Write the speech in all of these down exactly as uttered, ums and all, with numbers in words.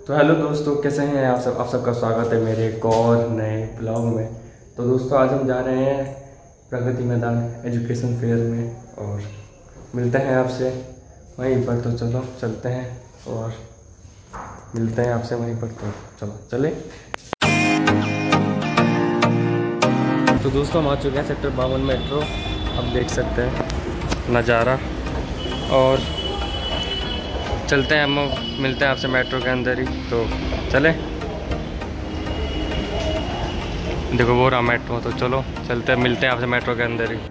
तो हेलो दोस्तों, कैसे हैं आप सब। आप सबका स्वागत है मेरे एक और नए ब्लॉग में। तो दोस्तों आज हम जा रहे हैं प्रगति मैदान एजुकेशन फेयर में और मिलते हैं आपसे वहीं पर। तो चलो चलते हैं और मिलते हैं आपसे वहीं पर। तो चलो चले। तो दोस्तों हम आ चुके हैं सेक्टर बावन मेट्रो। आप देख सकते हैं नज़ारा और चलते हैं, हम मिलते हैं आपसे मेट्रो के अंदर ही। तो चले, देखो वो रहा मेट्रो। तो चलो चलते हैं, मिलते हैं आपसे मेट्रो के अंदर ही।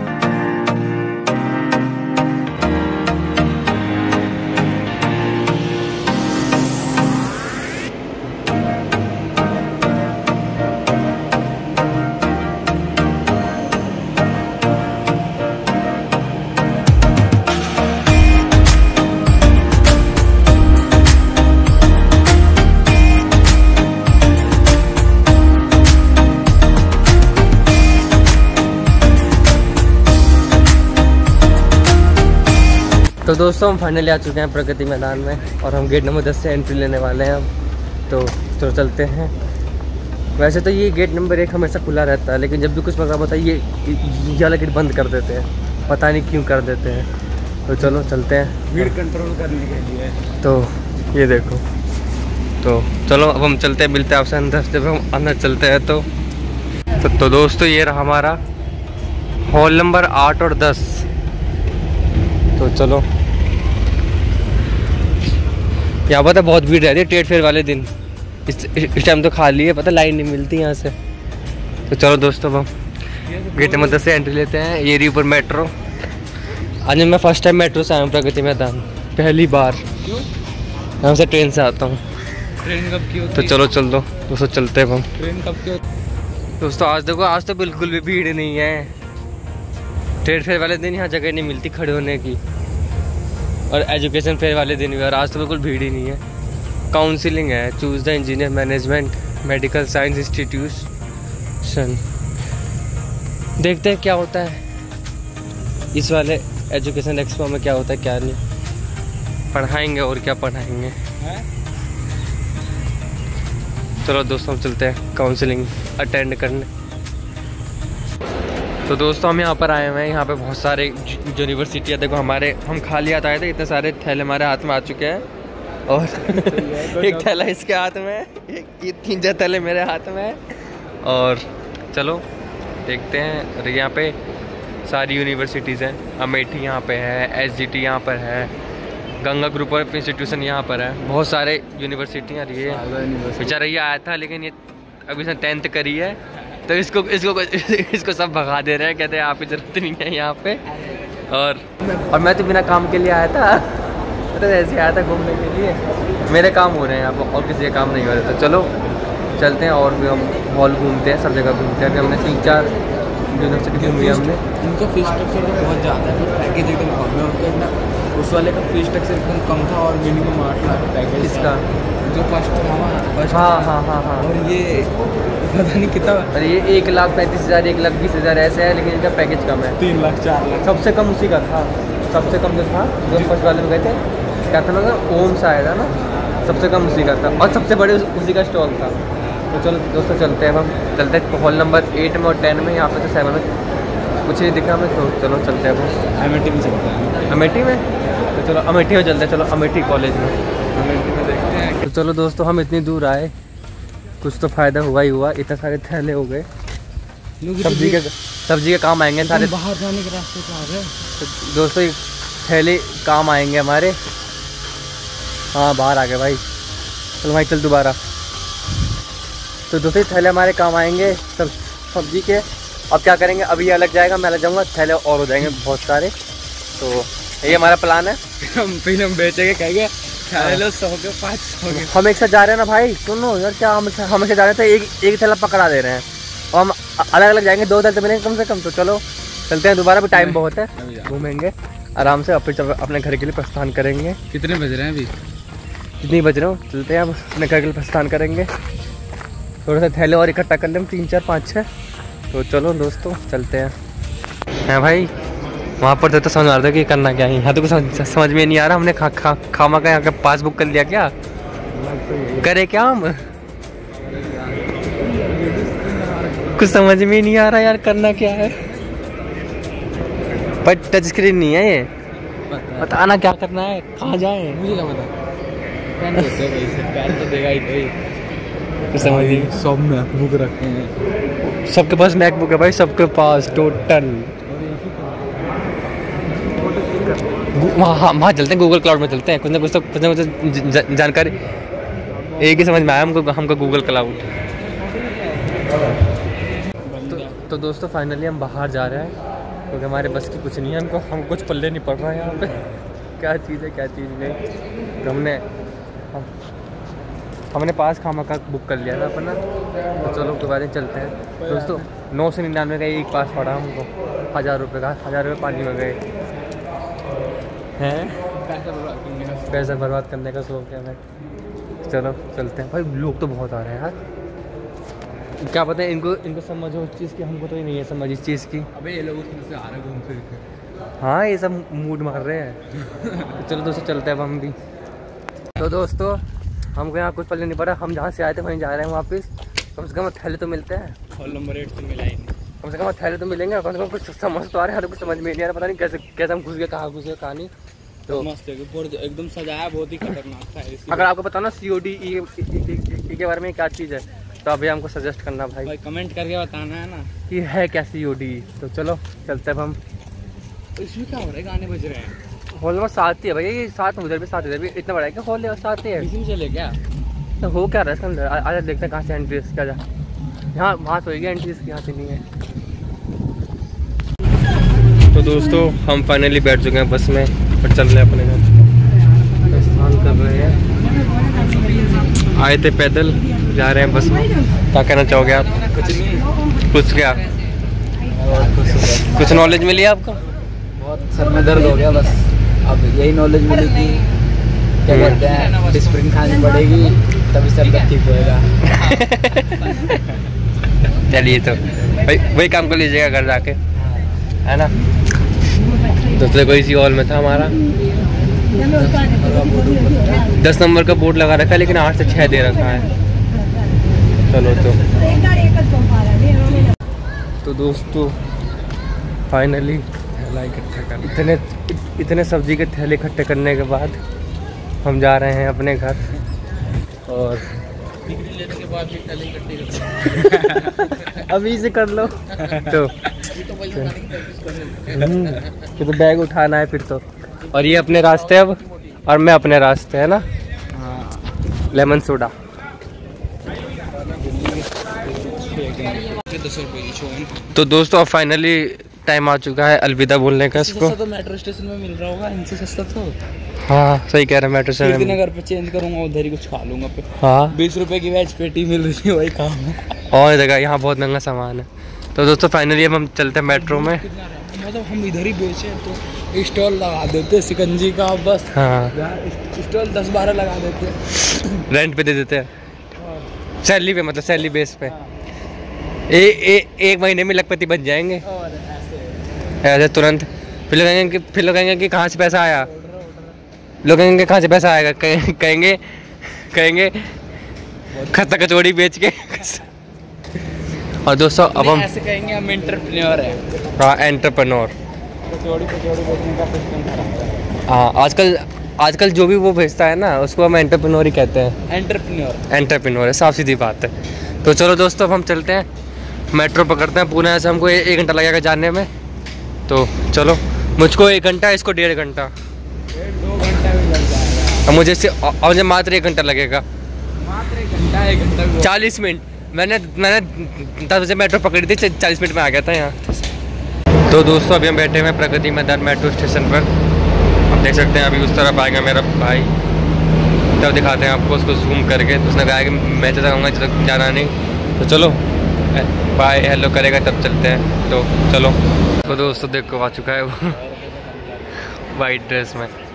तो दोस्तों हम फाइनली आ चुके हैं प्रगति मैदान में और हम गेट नंबर दस से एंट्री लेने वाले हैं अब। तो तो चलते हैं। वैसे तो ये गेट नंबर एक हमेशा खुला रहता है, लेकिन जब भी कुछ प्रोग्राम होता है ये ये वाला गेट बंद कर देते हैं, पता नहीं क्यों कर देते हैं। तो चलो चलते हैं, भीड़ कंट्रोल करने के लिए। तो ये देखो। तो चलो अब हम चलते हैं, मिलते हैं आपसे अंदर जब हम अंदर चलते हैं। तो तो, तो दोस्तों ये रहा हमारा हॉल नंबर आठ और दस। तो चलो, यहाँ पता बहुत भीड़ रहती है ट्रेड फेयर वाले दिन। इस इस टाइम तो खाली है, पता लाइन नहीं मिलती यहाँ से। तो चलो दोस्तों हम गेट नंबर दस से एंट्री लेते हैं। ये रही ऊपर मेट्रो। आज मैं फर्स्ट टाइम मेट्रो से आया हूँ प्रगति मैदान, पहली बार। क्यों? यहाँ से ट्रेन से आता हूँ। ट्रेन कब की होती? तो चलो चल दो दोस्तों, चलते हैं हम। ट्रेन कब की होती? दोस्तों आज देखो, आज तो बिल्कुल भी भीड़ नहीं है। ट्रेड फेयर वाले दिन यहाँ जगह नहीं मिलती खड़े होने की, और एजुकेशन फेयर वाले दिन भी। और आज तो बिल्कुल भीड़ ही नहीं है। काउंसलिंग है, choose the engineer management medical science institution. देखते हैं क्या होता है इस वाले एजुकेशन एक्सपो में, क्या होता है क्या नहीं। पढ़ाएंगे और क्या पढ़ाएंगे है? चलो दोस्तों हम चलते हैं काउंसलिंग अटेंड करने। तो दोस्तों हम यहाँ पर आए हुए हैं। यहाँ पे बहुत सारे यूनिवर्सिटियाँ देखो हमारे, हम खाली हाथ आए थे, इतने सारे थैले हमारे हाथ में आ चुके हैं। और एक थैला इसके हाथ में, एक ये तीन चार थैले मेरे हाथ में। और चलो देखते हैं। और यहाँ पे सारी यूनिवर्सिटीज़ हैं। अमेठी यहाँ पे है, एस जी टी यहाँ पर है, गंगा ग्रुप ऑफ इंस्टीट्यूशन यहाँ पर है, बहुत सारे यूनिवर्सिटियाँ। ये बेचारा ये आया था, लेकिन ये अभी इसने टेंथ करी है, तो इसको इसको इसको सब भगा दे रहे हैं, कहते हैं आपकी ज़रूरत नहीं है यहाँ पे। और और मैं तो बिना काम के लिए आया था, तो ऐसे आया था घूमने के लिए। मेरे काम हो रहे हैं यहाँ पर और किसी का काम नहीं हो रहा। तो चलो चलते हैं और भी हम हॉल घूमते हैं, सब जगह घूमते हैं। अभी हमने तीन चार यूनिवर्सिटी घूमी है हमने। उनका फीस स्ट्रक्चर तो बहुत ज़्यादा है, पैकेज एकदम कम है उनका। इतना उस वाले का फीस स्ट्रक्चर एकदम कम था और मिनिमम आठ लाख पैकेज इसका जो फर्स्ट था फर्स्ट। हाँ हाँ हाँ हाँ। और ये पता नहीं कितना, अरे ये एक लाख पैंतीस हज़ार एक लाख बीस हज़ार ऐसे है, लेकिन इनका पैकेज कम है। तीन लाख चार लाख सबसे कम उसी का था। सबसे कम जो था, जो फर्स्ट वाले में गए थे, क्या था ना, ओम सा आया था ना, सबसे कम उसी का था। और सबसे बड़े उसी का स्टॉल था। तो चलो दोस्तों चलते हैं, हम चलते हैं हॉल नंबर एट में और टेन में। यहाँ पे तो सेवन में कुछ नहीं दिखा हमें। तो चलो चलते हैं हम अमेठी में चलते हैं। अमेठी में? तो चलो अमेठी में चलते हैं। चलो अमेठी कॉलेज में, अमेठी में देखते हैं। तो चलो दोस्तों हम इतनी दूर आए, कुछ तो फ़ायदा हुआ ही हुआ। इतने सारे थैले हो गए, सब्जी के सब्जी के काम आएंगे सारे। बाहर जाने के रास्ते पे आ गए। तो दोस्तों ये थैले काम आएंगे हमारे। हाँ बाहर आ गए भाई। चलो भाई चल दोबारा। तो दोस्तों थैले हमारे काम आएंगे सब सब्जी के। अब क्या करेंगे, अभी ये अलग जाएगा, मैं अलग जाऊँगा, थैले और हो जाएंगे बहुत सारे। तो ये हमारा प्लान है। हम फिर हम बेचेंगे, कहेंगे लो सौ के पाँच सौ के। हम एक साथ जा रहे हैं ना भाई, सुनो यार, क्या हम हम एक साथ जा रहे थे, एक एक थैला पकड़ा दे रहे हैं और हम अलग अलग जाएंगे। दो थैले तो मिलेंगे कम से कम। तो चलो चलते हैं दोबारा, भी टाइम बहुत है, घूमेंगे आराम से, और फिर अपने घर के लिए प्रस्थान करेंगे। कितने बज रहे हैं अभी? कितनी बज रहे हो? चलते हैं अब अपने घर के लिए प्रस्थान करेंगे। थोड़े से थैले और इकट्ठा कर लें, तीन चार पाँच छः। तो चलो दोस्तों चलते हैं। हैं भाई वहाँ पर तो समझ आ रहा था कि करना क्या है। यहाँ तो कुछ समझ में नहीं आ रहा। हमने खा खा खामा का यहाँ का पासबुक कर लिया क्या? करे क्या हम? कुछ समझ में नहीं आ रहा यार, करना क्या है। पर टच स्क्रीन नहीं है ये, बताना क्या करना है, कहाँ जाए? मुझे क्या पता। पैन देते हैं भाई, पैन तो देगा ही भाई। समझ नहीं। सब मैकबुक रखे हैं, सबके पास मैकबुक है भाई, सबके पास टोटल। वहाँ हाँ वहाँ चलते हैं, गूगल क्लाउड में चलते हैं, कुछ ना कुछ तो कुछ ना कुछ जानकारी एक ही समझ में आया हमको, हमको गूगल क्लाउड। तो, तो दोस्तों फाइनली हम बाहर जा रहे हैं, क्योंकि हमारे बस की कुछ नहीं है, हमको हम कुछ पल्ले नहीं पड़ रहा है यहाँ पे। क्या चीज़ है क्या चीज़ नहीं। तो हमने हम, हमने पास खामा का बुक कर लिया था अपना। तो चलो उसके बाद चलते हैं दोस्तों। नौ सौ निन्यानवे का एक पास पड़ा हमको, हज़ार रुपये का, हज़ार रुपये पानी में गए हैं। पैसा बर्बाद करने का शौक है हमें। चलो चलते हैं भाई, लोग तो बहुत आ रहे हैं यार। क्या पता है इनको इनको समझ हो उस चीज़ की, हमको तो ही नहीं है समझ इस चीज़ की। अबे ये लोग उसमें से आ रहे घूम फिर के। हाँ ये सब मूड मार रहे हैं। तो चलो दोस्तों चलते हैं अब हम भी। तो दोस्तों हमको यहाँ कुछ पल्ले नहीं पड़ा, हम जहाँ से आए थे वहीं जा रहे हैं वापस। कम से कम थैले तो मिलते हैं, हॉल नंबर एट से मिला ही नहीं। कम से कम थैले तो मिलेंगे, कम से कम कुछ समझ तो आ रहा है, कुछ समझ में नहीं आ रहा, पता नहीं कैसे कैसे हम घुस गए, कहाँ घुस गए कहाँ नहीं। तो मस्त है, एकदम सजाया बहुत ही खतरनाक था। अगर आपको पता ना सी ओ डी ई के बारे में क्या चीज़ है, तो अभी हमको सजेस्ट करना भाई, भाई कमेंट करके बताना है ना कि है क्या सी ओ डी। तो चलो चलते हैं अब हम। तो इसमें क्या हो रहा है, गाने बज रहे हैं। हॉल नंबर सात ही है भाई, ये सात उधर भी सात इधर भी, इतना बड़ा है क्या हॉल? सात ही है। इसी में चले क्या? तो हो क्या रहा है इसके अंदर? आज देखते हैं कहाँ से एंट्री क्या जा। यहाँ वहाँ तो होगी एंट्री, यहाँ से नहीं है। तो दोस्तों हम फाइनली बैठ चुके हैं बस में और चल रहे हैं अपने घर, स्नान कर रहे हैं। आए थे पैदल, जा रहे हैं बस में। क्या कहना चाहोगे आप? कुछ नहीं। कुछ क्या? कुछ नॉलेज मिली आपको? बहुत सर में दर्द हो गया बस। अब यही नॉलेज मिली कि क्या कहते हैं, डिस्प्रिन खानी पड़ेगी तभी सर दर्द ठीक होएगा। चलिए तो भाई वही काम कर लीजिएगा घर जाके, है ना। दूसरे कोई इसी हॉल में था हमारा, दस नंबर का बोर्ड लगा रखा है, लेकिन आठ से छः दे रखा है। चलो तो तो दोस्तों फाइनली इकट्ठा कर इतने इतने सब्जी के थैले इकट्ठे करने के बाद हम जा रहे हैं अपने घर। और लेने के बाद भी थैले इकट्ठे अभी से कर लो तो फिर तो बैग उठाना है फिर तो। और ये अपने रास्ते अब, और मैं अपने रास्ते, है ना। लेमन सोडा तो दोस्तों अब फाइनली टाइम आ चुका है अलविदा बोलने का इसको। तो मेट्रो स्टेशन में मिल रहा होगा इनसे सस्ता तो। हाँ सही कह रहे हैं, मेट्रो स्टेशन में घर पे चेंज करूंगा, उधर ही कुछ खा लूंगा पे। हाँ बीस रुपए की वेज पेटी मिल रही थी, वही काम है। और जगह यहाँ बहुत महंगा सामान है। तो दोस्तों फाइनली अब हम चलते हैं मेट्रो में। मतलब हम इधर ही बेचे तो स्टॉल लगा देते सिकंजी का, बस। हाँ स्टॉल दस बारह लगा देते, रेंट पे दे देते हैं, सैलरी पे, मतलब सैलरी बेस पे। ए, ए, एक महीने में लखपति बन जाएंगे और ऐसे ऐसे तुरंत। फिर लोग कहेंगे कि फिर लोग कहेंगे कि कहाँ से पैसा आया, लोग कहेंगे कहाँ से पैसा आएगा, कहेंगे कहेंगे खस्ता कचौड़ी बेच के। और दोस्तों अब हम ऐसे कहेंगे हम एंटरप्रेन्योर हैं। हाँ एंटरप्रेन्योर। कचौड़ी कचौड़ी बेचने का सिस्टम खराब है। हाँ आजकल आजकल जो भी वो भेजता है ना उसको हम एंटरप्रेन्योर ही कहते हैं। एंटरप्रेन्योर एंटरप्रेन्योर है, साफ सीधी बात है। तो चलो दोस्तों अब हम चलते हैं, मेट्रो पकड़ते हैं। पुणे से हमको एक घंटा लगेगा जाने में। तो चलो, मुझको एक घंटा, इसको डेढ़ घंटा, दो घंटा भी लग जाएगा। अब मुझे और मुझे मात्र एक घंटा लगेगा, मात्र एक घंटा एक घंटा चालीस मिनट। मैंने मैंने दस बजे मेट्रो पकड़ी थी, चालीस मिनट में आ गया था यहाँ। तो दोस्तों अभी हम बैठे हुए हैं प्रगति मैदान मेट्रो स्टेशन पर। आप देख सकते हैं अभी उस तरफ आएगा मेरा भाई, तब दिखाते हैं आपको उसको जूम करके। तो उसने कहा कि मैं चला जाऊँगा, जब जाना नहीं। तो चलो बाय हेलो करेगा तब चलते हैं। तो चलो। तो दोस्तों देखो आ चुका है वो वाइट ड्रेस में।